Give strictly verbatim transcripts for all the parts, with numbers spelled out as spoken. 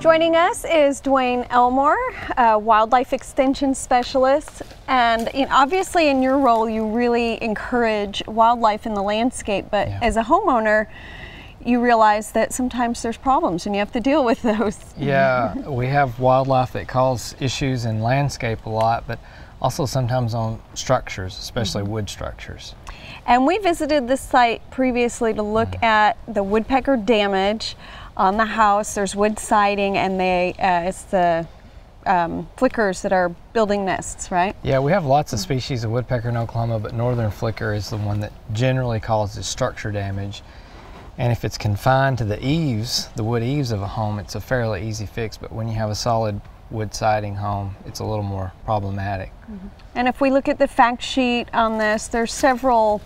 Joining us is Dwayne Elmore, a wildlife extension specialist, and you know, obviously in your role you really encourage wildlife in the landscape, but yeah. as a homeowner you realize that sometimes there's problems and you have to deal with those. Yeah, we have wildlife that cause issues in landscape a lot, but also sometimes on structures, especially mm-hmm. wood structures. And we visited this site previously to look mm-hmm. at the woodpecker damage on the house. There's wood siding, and they uh, it's the um, flickers that are building nests, right? Yeah, we have lots of species of woodpecker in Oklahoma, but northern flicker is the one that generally causes structure damage. And if it's confined to the eaves, the wood eaves of a home, it's a fairly easy fix. But when you have a solid wood siding home, it's a little more problematic. Mm-hmm. And if we look at the fact sheet on this, there's several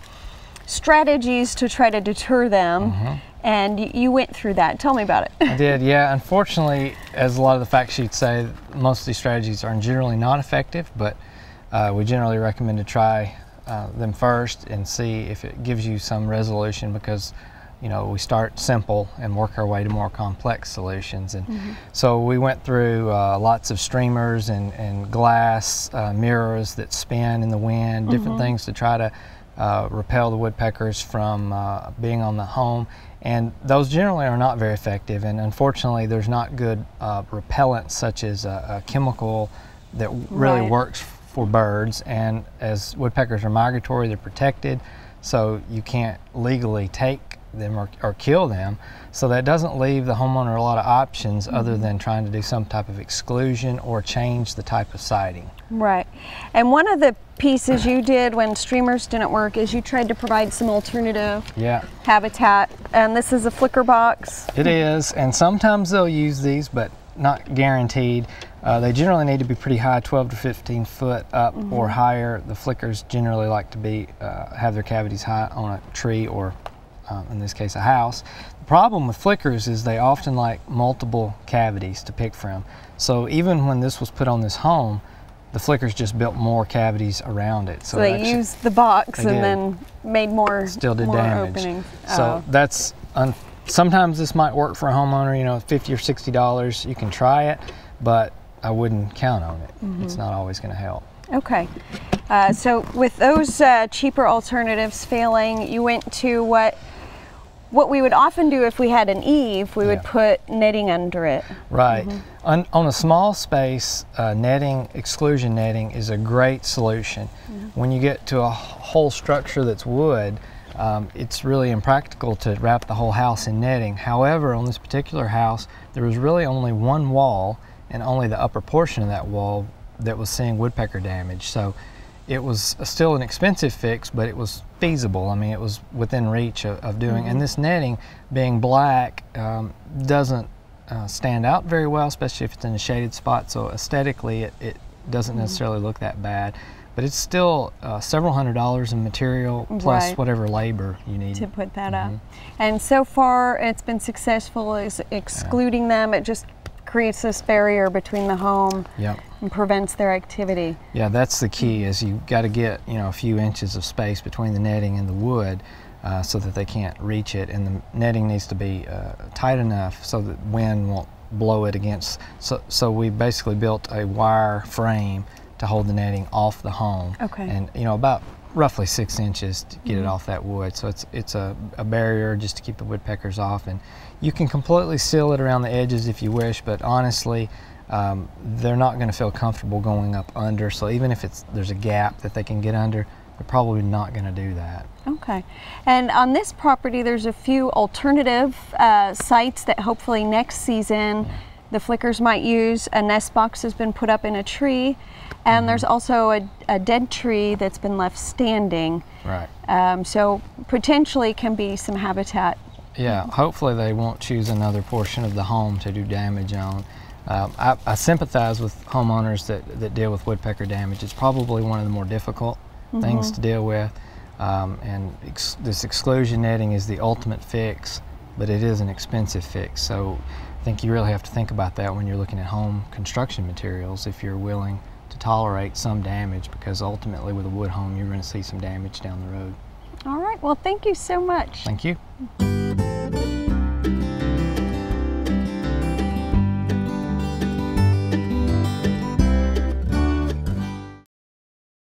strategies to try to deter them. Mm-hmm. And you went through that. Tell me about it. I did, yeah. Unfortunately, as a lot of the fact sheets say, most of these strategies are generally not effective, but uh, we generally recommend to try uh, them first and see if it gives you some resolution, because you know, we start simple and work our way to more complex solutions. And mm-hmm. so we went through uh, lots of streamers and, and glass uh, mirrors that spin in the wind, mm-hmm. different things to try to uh, repel the woodpeckers from uh, being on the home. And those generally are not very effective, and unfortunately there's not good uh, repellents such as a, a chemical that really right. works for birds. And as woodpeckers are migratory, they're protected, so you can't legally take them or, or kill them. So that doesn't leave the homeowner a lot of options mm-hmm. other than trying to do some type of exclusion or change the type of siding. Right. And one of the pieces you did when streamers didn't work is you tried to provide some alternative yeah. habitat. And this is a flicker box. It is, and sometimes they'll use these, but not guaranteed. Uh, they generally need to be pretty high, twelve to fifteen foot up mm-hmm. or higher. The flickers generally like to be uh, have their cavities high on a tree or Um, in this case a house. The problem with flickers is they often like multiple cavities to pick from. So even when this was put on this home, the flickers just built more cavities around it. So, so they actually, used the box and did. then made more, Still did more damage. openings. So oh. that's, un sometimes this might work for a homeowner, you know, fifty or sixty dollars, you can try it, but I wouldn't count on it. Mm-hmm. It's not always going to help. Okay. Uh, so with those uh, cheaper alternatives failing, you went to what What we would often do if we had an eave, we yeah. would put netting under it. Right. Mm-hmm. on, on a small space, uh, netting, exclusion netting is a great solution. Mm-hmm. When you get to a whole structure that's wood, um, it's really impractical to wrap the whole house in netting. However, on this particular house, there was really only one wall, and only the upper portion of that wall that was seeing woodpecker damage. So it was still an expensive fix, but it was feasible. I mean, it was within reach of, of doing. Mm-hmm. And this netting, being black, um, doesn't uh, stand out very well, especially if it's in a shaded spot. So aesthetically, it, it doesn't mm-hmm. necessarily look that bad. But it's still uh, several hundred dollars in material, plus right. whatever labor you need to put that mm-hmm. up. And so far, it's been successful. Is excluding yeah. them. It just creates this barrier between the home yep. and prevents their activity. Yeah, that's the key, is you got to get, you know, a few inches of space between the netting and the wood uh, so that they can't reach it, and the netting needs to be uh, tight enough so that wind won't blow it against. So, so we basically built a wire frame to hold the netting off the home. Okay. And you know, about roughly six inches to get mm-hmm. it off that wood. So it's it's a, a barrier just to keep the woodpeckers off. And you can completely seal it around the edges if you wish, but honestly, um, they're not going to feel comfortable going up under. So even if it's there's a gap that they can get under, they're probably not going to do that. Okay. And on this property, there's a few alternative uh, sites that hopefully next season yeah. the flickers might use. A nest box has been put up in a tree. And mm-hmm. there's also a, a dead tree that's been left standing. Right. Um, so potentially can be some habitat. Yeah, hopefully they won't choose another portion of the home to do damage on. Um, I, I sympathize with homeowners that, that deal with woodpecker damage. It's probably one of the more difficult mm-hmm. things to deal with. Um, and ex this exclusion netting is the ultimate fix, but it is an expensive fix. So I think you really have to think about that when you're looking at home construction materials, if you're willing to tolerate some damage, because ultimately with a wood home you're going to see some damage down the road. All right, well, thank you so much. Thank you.